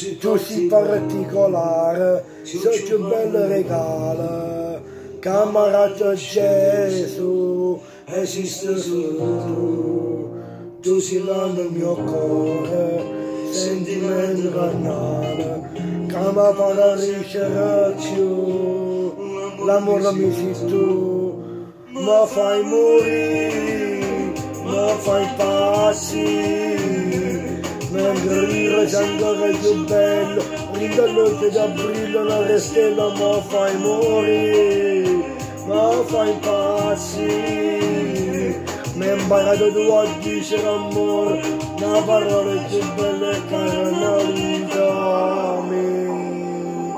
tu sei particolare, sei più bello regalo, camarata Gesù, esiste solo tu sei là nel mio cuore, sentimento carnale, che mi farà ricevere più, l'amore mi sei tu, mi fai morire, mi fai passi. Mentre rire c'è ancora più bello, rida luce da brillo, la stella mi fai morire, mi fai passi. Mi hai imparato tu a dire amore, una parola più bella e cara nella vita mia.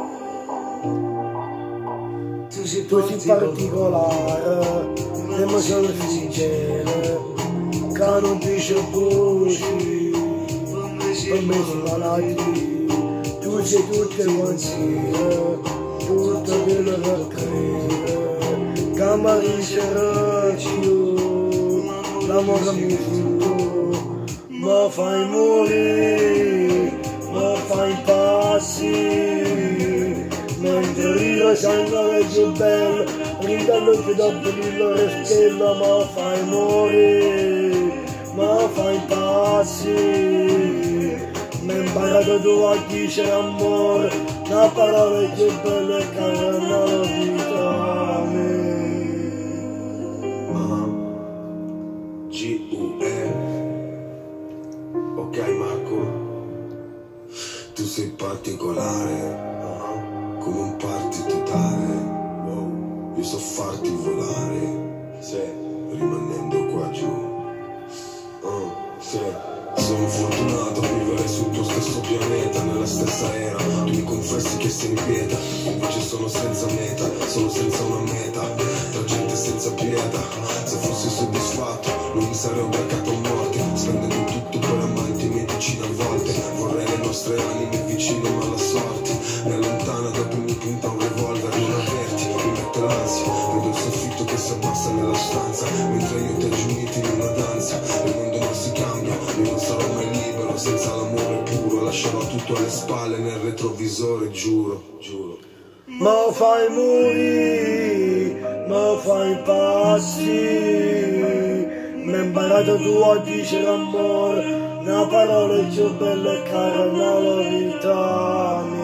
Tu sei particolare, e sono sincero, che non dice buci. Per me si malati, tu sei tutto il consiglio, tutto quello che crede, che mi ricerca più, l'amore mi sei tu, mi fai morire, mi fai passi, mentre riro sempre più bello, rida luce da brillo e stella, mi fai morire, mi fai passi. Mi hai imparato tu a dire amore, una parola più bella e cara nella vita mia. G-U-E. Ok Marco, tu sei particolare, come un party totale. Wow, io so farti volare, rimanendo qua giù. Sono fortunato a vivere sul tuo stesso pianeta, nella stessa era. Tu mi confessi che sei inquieta, invece sono senza meta, sono senza una meta, tra gente senza pietà. Se fossi soddisfatto non mi sarei ubriacato a morte, spendendo tutto per amanti e medicina a volte. Vorrei le nostre anime vicino ma la sorte mi allontana, dopo mi punta un revolver. Non averti mi mette l'ansia, vedo il soffitto che si abbassa nella stanza, mentre io te giuniti in una danza. Il mondo non si cambia, io non sarò mai libero senza l'amore puro, lascerò tutto alle spalle nel retrovisore, giuro, giuro. Mi fai morire, mi fai passi, mi hai imparato tu a dire amore, una parola più bella e cara nella vita.